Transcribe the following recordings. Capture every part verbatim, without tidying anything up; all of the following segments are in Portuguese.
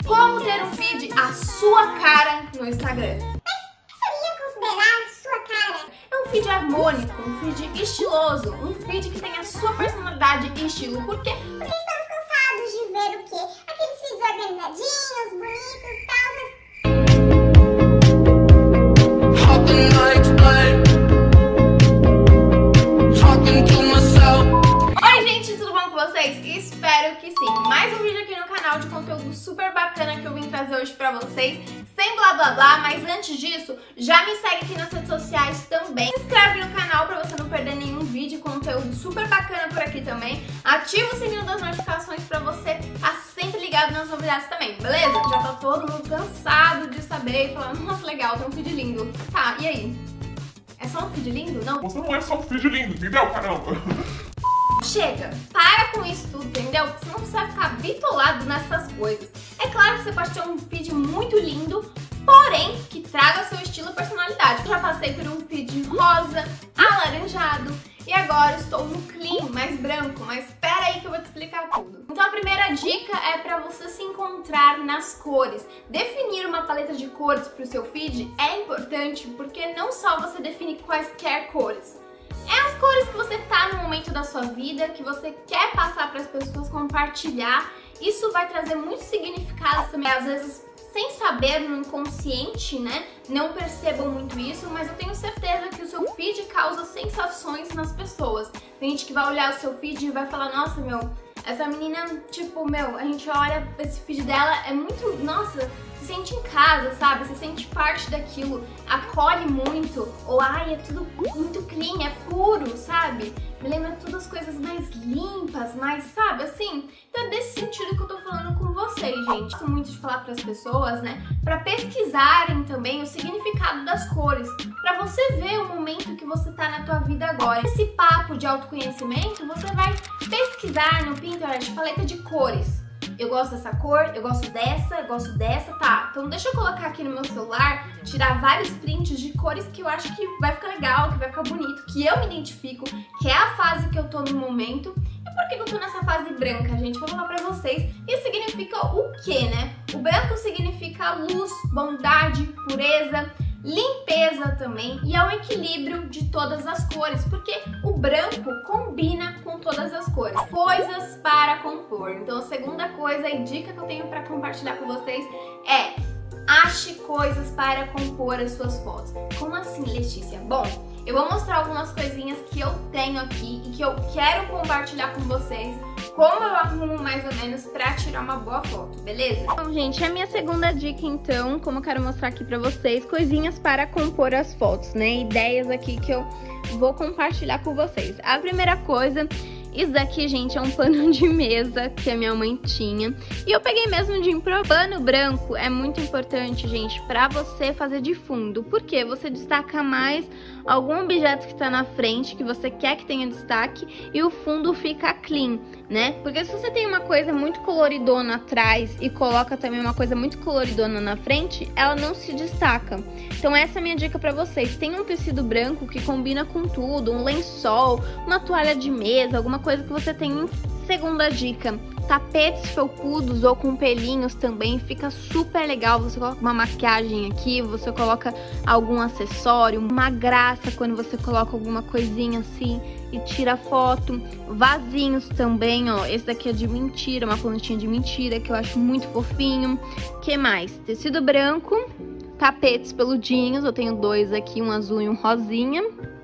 Como ter um feed à sua cara no Instagram. Seria considerar sua cara? É um feed harmônico, um feed estiloso, um feed que tem a sua personalidade e estilo. Por quê? Porque estamos cansados de ver o quê? Aqueles feeds organizadinhos, bonitos e tal, mas... Oi gente, tudo bom com vocês? Espero que sim. Mais um vídeo aqui no canal de conteúdo super bacana que eu vim trazer hoje pra vocês. Sem blá blá blá, mas antes disso, já me segue aqui nas redes sociais também. Se inscreve no canal pra você não perder nenhum vídeo, conteúdo super bacana por aqui também. Ativa o sininho das notificações pra você estar sempre ligado nas novidades também, beleza? Já tá todo mundo cansado de saber e falando, nossa, legal, tem um feed lindo. Tá, e aí? É só um feed lindo? Não? Você não é só um feed lindo, entendeu, caramba? Chega, para com isso tudo, entendeu? Você não precisa ficar bitolado nessas coisas. É claro que você pode ter um feed muito lindo, porém que traga seu estilo e personalidade. Eu já passei por um feed rosa, alaranjado e agora estou no clean, mais branco, mas espera aí que eu vou te explicar tudo. Então a primeira dica é para você se encontrar nas cores. Definir uma paleta de cores para o seu feed é importante porque não só você define quaisquer cores, é as cores que você tá no momento da sua vida, que você quer passar para as pessoas, compartilhar. Isso vai trazer muitos significados também, às vezes sem saber, no inconsciente, né? Não percebam muito isso, mas eu tenho certeza que o seu feed causa sensações nas pessoas. Tem gente que vai olhar o seu feed e vai falar, nossa, meu, essa menina, tipo, meu, a gente olha esse feed dela, é muito, nossa, se sente em casa, sabe? Se sente parte daquilo, acolhe muito, ou ai, é tudo muito clean, é puro, sabe? Me lembra todas as coisas mais limpas, mais, sabe, assim? Então é desse sentido que eu tô falando com vocês, gente. Gosto muito de falar pras pessoas, né, pra pesquisarem também o significado das cores, pra você ver o momento que você tá na tua vida agora. Esse papo de autoconhecimento, você vai pesquisar no Pinterest paleta de cores. Eu gosto dessa cor, eu gosto dessa, eu gosto dessa, tá? Então deixa eu colocar aqui no meu celular, tirar vários prints de cores que eu acho que vai ficar legal, que vai ficar bonito, que eu me identifico, que é a fase que eu tô no momento. E por que eu tô nessa fase branca, gente? Vou falar pra vocês. Isso significa o quê, né? O branco significa luz, bondade, pureza, limpeza também, e é um equilíbrio de todas as cores, porque o branco combina com todas as cores. Coisas para compor. Então a segunda coisa e dica que eu tenho para compartilhar com vocês é: ache coisas para compor as suas fotos. Como assim, Letícia? Bom, eu vou mostrar algumas coisinhas que eu tenho aqui e que eu quero compartilhar com vocês, como eu arrumo mais ou menos pra tirar uma boa foto, beleza? Bom, gente, a minha segunda dica, então, como eu quero mostrar aqui pra vocês, coisinhas para compor as fotos, né? Ideias aqui que eu vou compartilhar com vocês. A primeira coisa, isso daqui, gente, é um pano de mesa que a minha mãe tinha. E eu peguei mesmo de impro. Pano branco é muito importante, gente, pra você fazer de fundo. Porque você destaca mais algum objeto que tá na frente, que você quer que tenha destaque, e o fundo fica clean, né? Porque se você tem uma coisa muito coloridona atrás e coloca também uma coisa muito coloridona na frente, ela não se destaca. Então essa é a minha dica pra vocês. Tem um tecido branco que combina com tudo, um lençol, uma toalha de mesa, alguma coisa que você tem. Segunda dica, tapetes felpudos ou com pelinhos também, fica super legal. Você coloca uma maquiagem aqui, você coloca algum acessório, uma graça quando você coloca alguma coisinha assim e tira foto. Vasinhos também, ó, esse daqui é de mentira, uma plantinha de mentira que eu acho muito fofinho. Que mais? Tecido branco, tapetes peludinhos, eu tenho dois aqui, um azul e um rosinha.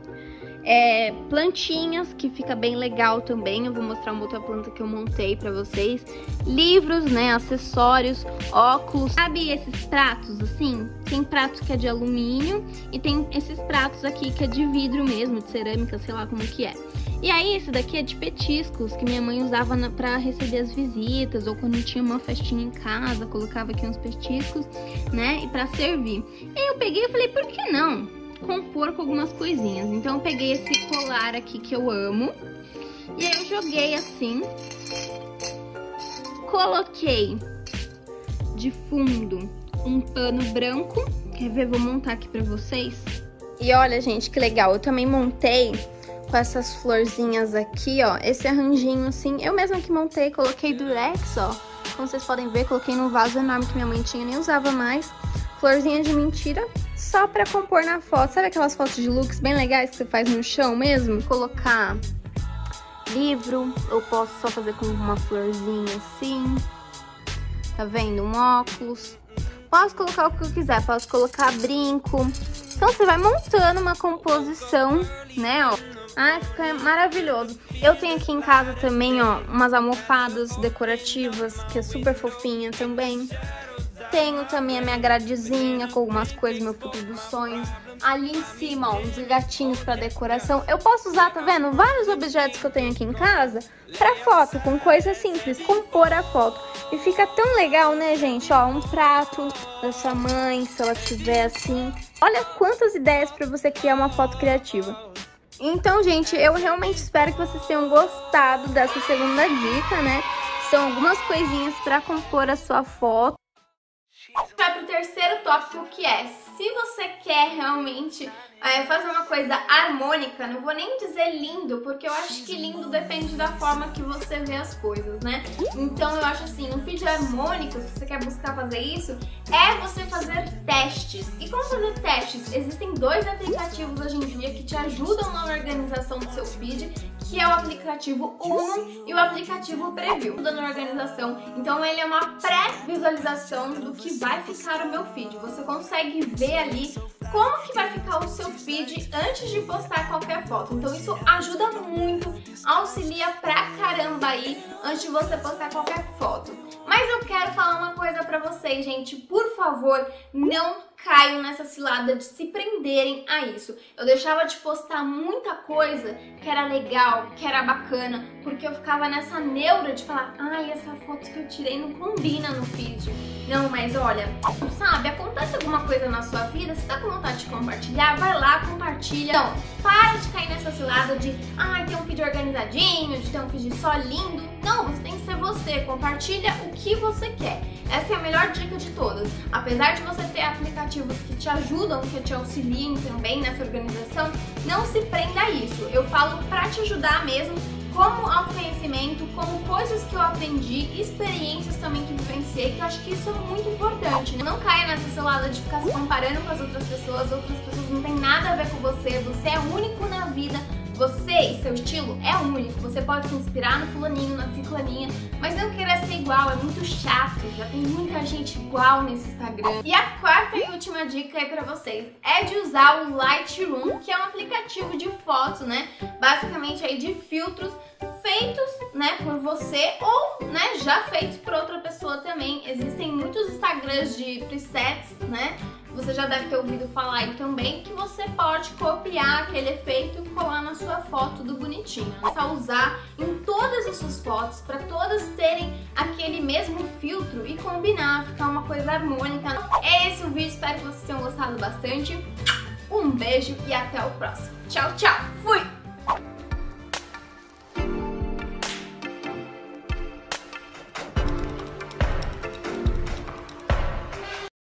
É, plantinhas, que fica bem legal também. Eu vou mostrar uma outra planta que eu montei pra vocês. Livros, né, acessórios, óculos. Sabe esses pratos assim? Tem prato que é de alumínio e tem esses pratos aqui que é de vidro mesmo, de cerâmica, sei lá como que é. E aí esse daqui é de petiscos, que minha mãe usava na, pra receber as visitas, ou quando tinha uma festinha em casa, colocava aqui uns petiscos, né, e pra servir. E aí eu peguei e falei, por que não compor com algumas coisinhas? Então eu peguei esse colar aqui que eu amo, e aí eu joguei assim, coloquei de fundo um pano branco. Quer ver? Vou montar aqui pra vocês. E olha, gente, que legal, eu também montei com essas florzinhas aqui, ó, esse arranjinho assim, eu mesma que montei, coloquei durex, ó, Como vocês podem ver, coloquei num vaso enorme que minha mãe tinha, nem usava mais. Florzinha de mentira, só pra compor na foto. Sabe aquelas fotos de looks bem legais que você faz no chão mesmo? Colocar livro, eu posso só fazer com uma florzinha assim. Tá vendo? Um óculos. Posso colocar o que eu quiser, posso colocar brinco. Então você vai montando uma composição, né, ó. Ai, fica maravilhoso. Eu tenho aqui em casa também, ó, umas almofadas decorativas, que é super fofinha também. Tenho também a minha gradezinha com algumas coisas, meu futuro dos sonhos. Ali em cima, ó, uns gatinhos pra decoração. Eu posso usar, tá vendo? Vários objetos que eu tenho aqui em casa pra foto, com coisas simples, compor a foto. E fica tão legal, né, gente? Ó, um prato da sua mãe, se ela tiver assim. Olha quantas ideias pra você criar uma foto criativa. Então, gente, eu realmente espero que vocês tenham gostado dessa segunda dica, né? São algumas coisinhas pra compor a sua foto. Vai pro terceiro tópico, que é: se você quer realmente é, fazer uma coisa harmônica, não vou nem dizer lindo, porque eu acho que lindo depende da forma que você vê as coisas, né? Então eu acho assim, um vídeo harmônico, se você quer buscar fazer isso, é você fazer testes. E como fazer testes? Existem dois aplicativos hoje em dia que te ajudam na organização do seu feed, que é o aplicativo Uno e o aplicativo Preview, dando organização. Então ele é uma pré-visualização do que vai ficar o meu feed. Você consegue ver ali como que vai ficar o seu feed antes de postar qualquer foto. Então isso ajuda muito, auxilia pra caramba aí antes de você postar qualquer foto. Mas eu quero falar uma coisa pra vocês, gente. Por favor, não caiam nessa cilada de se prenderem a isso. Eu deixava de postar muita coisa que era legal, que era bacana, porque eu ficava nessa neura de falar: ai, essa foto que eu tirei não combina no feed. Não, mas olha, sabe, acontece alguma coisa na sua vida, você tá com vontade de compartilhar, vai lá, compartilha. Então, para de cair nessa cilada de ai, ter um feed organizadinho, de ter um feed só lindo. Não, você tem que ser você, compartilha o que você quer. Essa é a melhor dica de todas. Apesar de você ter aplicativos que te ajudam, que te auxiliem também nessa organização, não se prenda a isso. Eu falo pra te ajudar mesmo, como autoconhecimento, como coisas que eu aprendi, experiências também que vivenciei, que eu acho que isso é muito importante, né? Não caia nessa cilada de ficar se comparando com as outras pessoas, outras pessoas não tem nada a ver com você, você é único na vida. Você e seu estilo é único, você pode se inspirar no fulaninho, na ciclaninha, mas não querer ser igual, é muito chato, já tem muita gente igual nesse Instagram. E a quarta e última dica aí pra vocês é de usar o Lightroom, que é um aplicativo de fotos, né, basicamente aí de filtros feitos, né, por você ou, né, já feitos por outra pessoa também. Existem muitos Instagrams de presets, né, você já deve ter ouvido falar aí também, que você pode copiar aquele efeito e colar na sua foto do bonitinho. É só usar em todas as suas fotos, para todas terem aquele mesmo filtro e combinar, ficar uma coisa harmônica. É esse o vídeo, espero que vocês tenham gostado bastante. Um beijo e até o próximo. Tchau, tchau! Fui!